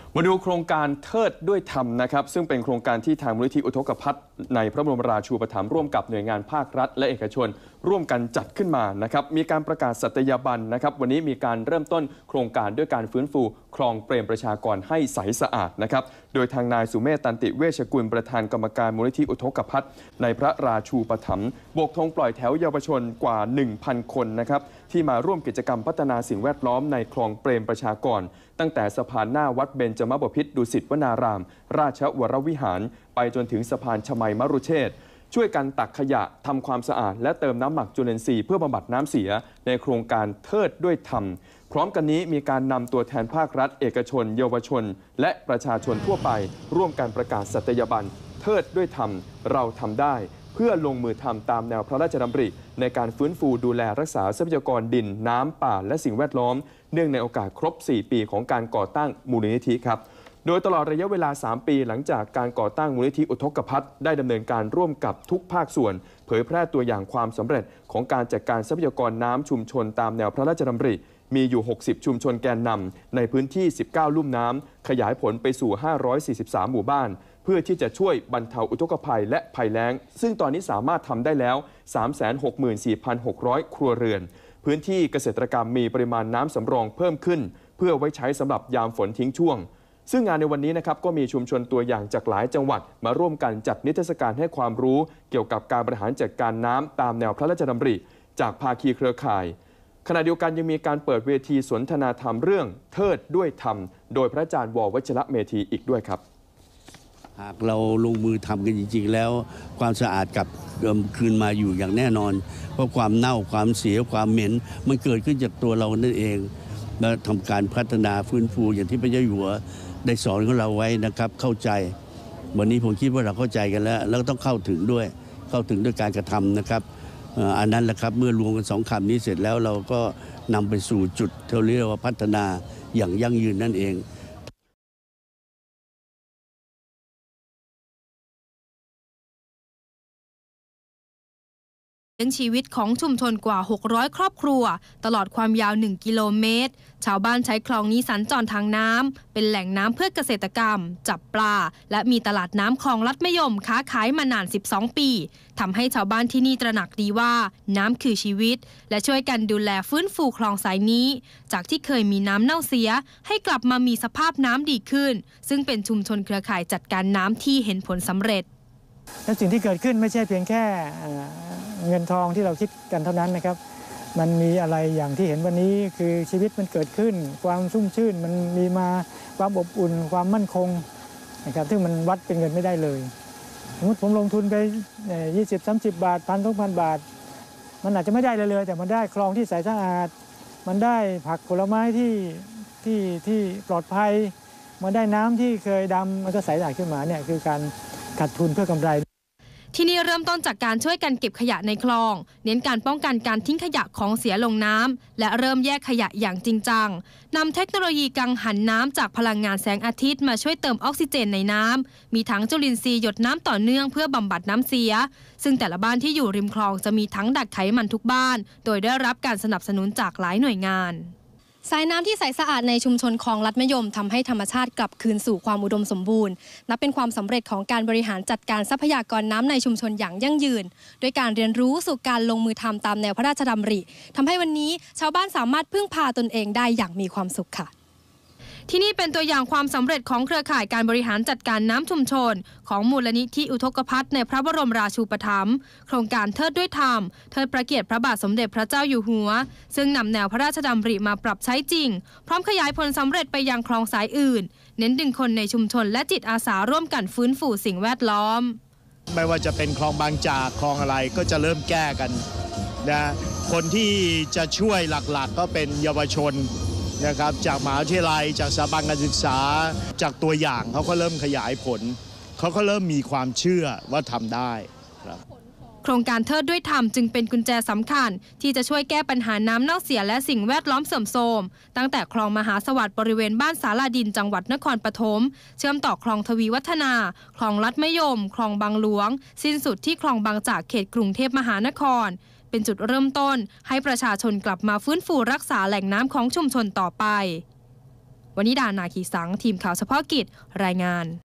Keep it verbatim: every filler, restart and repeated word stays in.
มาดูโครงการเทิดด้วยธรรมนะครับซึ่งเป็นโครงการที่ทางมูลนิธิอุทกภัทรในพระบรมราชูปถัมภ์ร่วมกับหน่วยงานภาครัฐและเอกชนร่วมกันจัดขึ้นมานะครับมีการประกาศสัตยาบันนะครับวันนี้มีการเริ่มต้นโครงการด้วยการฟื้นฟูคลองเปรมประชากรให้ใสสะอาดนะครับโดยทางนายสุเมธตันติเวชกุลประธานกรรมการมูลนิธิอุทกภัทรในพระราชูปถัมภ์โบกธงปล่อยแถวเยาวชนกว่า หนึ่งพัน คนนะครับที่มาร่วมกิจกรรมพัฒนาสิ่งแวดล้อมในคลองเปรมประชากรตั้งแต่สะพานหน้าวัดเบญจมบพิตรดุสิตวนารามราชวรวิหารไปจนถึงสะพานชมัยมรุเชษฐ์ช่วยกันตักขยะทำความสะอาดและเติมน้ำหมักจุลินทรีย์เพื่อบำบัดน้ำเสียในโครงการเทิดด้วยธรรมพร้อมกันนี้มีการนำตัวแทนภาครัฐเอกชนเยาวชนและประชาชนทั่วไปร่วมกันประกาศสัตยาบันเทิดด้วยธรรมเราทำได้เพื่อลงมือทำตามแนวพระราชดำริในการฟื้นฟูดูแลรักษาทรัพยากรดินน้ำป่าและสิ่งแวดล้อมเนื่องในโอกาสครบสี่ปีของการก่อตั้งมูลนิธิครับโดยตลอดระยะเวลาสามปีหลังจากการก่อตั้งมูลนิธิอุทกภัทรได้ดำเนินการร่วมกับทุกภาคส่วนเผยแพร่ตัวอย่างความสำเร็จของการจัดการทรัพยากรน้ำชุมชนตามแนวพระราชดำริมีอยู่หกสิบชุมชนแกนนำในพื้นที่สิบเก้าลุ่มน้ำขยายผลไปสู่ห้าร้อยสี่สิบสามหมู่บ้านเพื่อที่จะช่วยบรรเทาอุทกภัยและภัยแล้งซึ่งตอนนี้สามารถทำได้แล้ว สามแสนหกหมื่นสี่พันหกร้อย ครัวเรือนพื้นที่เกษตรกรรมมีปริมาณน้ำสำรองเพิ่มขึ้นเพื่อไว้ใช้สำหรับยามฝนทิ้งช่วงซึ่งงานในวันนี้นะครับก็มีชุมชนตัวอย่างจากหลายจังหวัดมาร่วมกันจัดนิทรรศการให้ความรู้เกี่ยวกับการบริหารจัดการน้ำตามแนวพระราชดำริจากภาคีเครือข่ายขณะเดียวกันยังมีการเปิดเวทีสนทนาธรรมเรื่องเทิดด้วยธรรมโดยพระอาจารย์ว.วชิระเมธีอีกด้วยครับหากเราลงมือทำกันจริงๆแล้วความสะอาดกลับคืนมาอยู่อย่างแน่นอนเพราะความเน่าความเสียความเหม็นมันเกิดขึ้นจากตัวเรานั่นเองและทำการพัฒนาฟื้นฟูอย่างที่พระเจ้าอยู่หัวได้สอนของเราไว้นะครับเข้าใจวันนี้ผมคิดว่าเราเข้าใจกันแล้วแล้วต้องเข้าถึงด้วยเข้าถึงด้วยการกระทำนะครับอันนั้นแหละครับเมื่อรวมกันสองคำนี้เสร็จแล้วเราก็นำไปสู่จุดที่เรียกว่าพัฒนาอย่างยั่งยืนนั่นเองเป็นชีวิตของชุมชนกว่าหกร้อยครอบครัวตลอดความยาวหนึ่งกิโลเมตรชาวบ้านใช้คลองนี้สัญจรทางน้ำเป็นแหล่งน้ำเพื่อเกษตรกรรมจับปลาและมีตลาดน้ำคลองลัดมะยมค้าขายมานานสิบสองปีทำให้ชาวบ้านที่นี่ตระหนักดีว่าน้ำคือชีวิตและช่วยกันดูแลฟื้นฟูคลองสายนี้จากที่เคยมีน้ำเน่าเสียให้กลับมามีสภาพน้ำดีขึ้นซึ่งเป็นชุมชนเครือข่ายจัดการน้ำที่เห็นผลสำเร็จและสิ่งที่เกิดขึ้นไม่ใช่เพียงแค่เงินทองที่เราคิดกันเท่านั้นนะครับมันมีอะไรอย่างที่เห็นวันนี้คือชีวิตมันเกิดขึ้นความชุ่มชื่นมันมีมาความอบอุ่นความมั่นคงนะครับซึ่งมันวัดเป็นเงินไม่ได้เลยสมมติผมลงทุนไปยี่สิบ สามสิบบาทพัน สองพัน บาทมันอาจจะไม่ได้เลยเลยแต่มันได้คลองที่ใสสะอาดมันได้ผักผลไม้ที่ที่ที่ปลอดภัยมันได้น้ำที่เคยดำมันก็ใสสะอาดขึ้นมาเนี่ยคือการขาดทุนเพื่อกำไรที่นี่เริ่มต้นจากการช่วยกันเก็บขยะในคลองเน้นการป้องกันการทิ้งขยะของเสียลงน้ำและเริ่มแยกขยะอย่างจริงจังนำเทคโนโลยีกังหันน้ำจากพลังงานแสงอาทิตย์มาช่วยเติมออกซิเจนในน้ำมีถังจุลินทรีย์หยดน้ำต่อเนื่องเพื่อบำบัดน้ำเสียซึ่งแต่ละบ้านที่อยู่ริมคลองจะมีถังดักไขมันทุกบ้านโดยได้รับการสนับสนุนจากหลายหน่วยงานสายน้ำที่ใสสะอาดในชุมชนคลองลัดมะยมทำให้ธรรมชาติกลับคืนสู่ความอุดมสมบูรณ์นับเป็นความสำเร็จของการบริหารจัดการทรัพยากรน้ำในชุมชนอย่างยั่งยืนด้วยการเรียนรู้สู่การลงมือทำตามแนวพระราชดำริทำให้วันนี้ชาวบ้านสามารถพึ่งพาตนเองได้อย่างมีความสุขค่ะที่นี่เป็นตัวอย่างความสำเร็จของเครือข่ายการบริหารจัดการน้ำชุมชนของมูลนิธิอุทกภัทรในพระบรมราชูปถัมภ์โครงการเทิดด้วยธรรมเทิดพระเกียรติพระบาทสมเด็จพระเจ้าอยู่หัวซึ่งนำแนวพระราชดำริมาปรับใช้จริงพร้อมขยายผลสำเร็จไปยังคลองสายอื่นเน้นดึงคนในชุมชนและจิตอาสาร่วมกันฟื้นฟูสิ่งแวดล้อมไม่ว่าจะเป็นคลองบางจากคลองอะไรก็จะเริ่มแก้กันนะคนที่จะช่วยหลักๆก็เป็นเยาวชนนะครับจากมหาวิทยาลัยจากสถาบันการศึกษาจากตัวอย่างเขาก็เริ่มขยายผลเขาก็เริ่มมีความเชื่อว่าทำได้ครับโครงการเทิดด้วยธรรมจึงเป็นกุญแจสำคัญที่จะช่วยแก้ปัญหาน้ำเน่าเสียและสิ่งแวดล้อมเสื่อมโทรมตั้งแต่คลองมหาสวัสดิ์บริเวณบ้านสาลาดินจังหวัดนครปฐมเชื่อมต่อคลองทวีวัฒนาคลองลัดมะยมคลองบางหลวงสิ้นสุดที่คลองบางจากเขตกรุงเทพมหานครเป็นจุดเริ่มต้นให้ประชาชนกลับมาฟื้นฟูรักษาแหล่งน้ำของชุมชนต่อไปวนิดานาคีสังทีมข่าวเฉพาะกิจรายงาน